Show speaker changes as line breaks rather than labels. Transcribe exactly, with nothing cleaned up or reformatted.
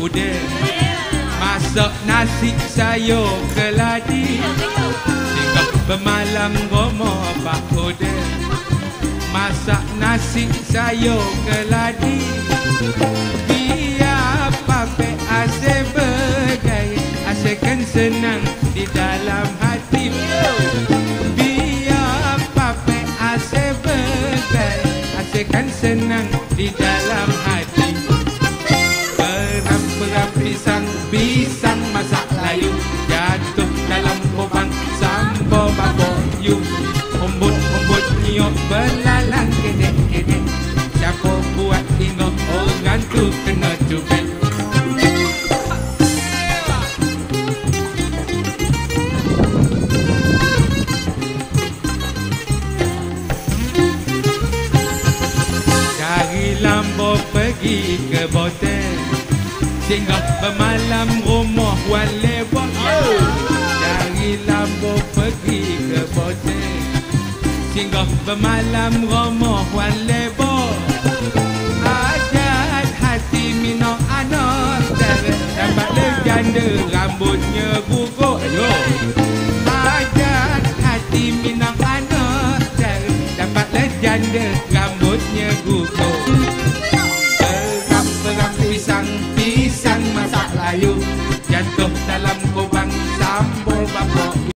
kuda. Masak nasi sayur keladi, singgah bermalam rumah Pak Kuda. Masak nasi sayur keladi, biar pape asyik bergaya, asyikkan senang di dalam hati. Biar pape asyik bergaya, asyikkan senang di dalam hati. Beram-beram pisang, pisang masak layu, jatuh dalam lubang sambal babok yu. Umbut-umbut niok belalang kedek-kedek, siapa buat tengok orang tu kena cubit. Cari lambo pergi ke botel, singgah bermalam rumah wale buat. Cari lambo pergi ke botel, singgah bermalam rumah wale buat. Ajat hati minok anak dara, dapat leganda rambutnya gugur. Ajat hati minok anak dara, dapat leganda rambutnya gugur. Beram-beram pisang, pisang masak layu, jatuh dalam lubang sambal babok.